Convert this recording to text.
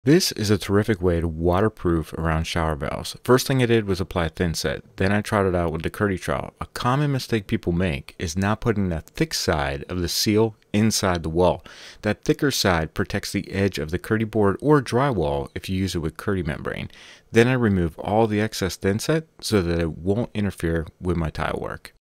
This is a terrific way to waterproof around shower valves. First thing I did was apply a thin set. Then I tried it out with the Curdy trowel. A common mistake people make is not putting the thick side of the seal inside the wall. That thicker side protects the edge of the Curdy board or drywall if you use it with Curdy membrane. Then I remove all the excess thin set so that it won't interfere with my tile work.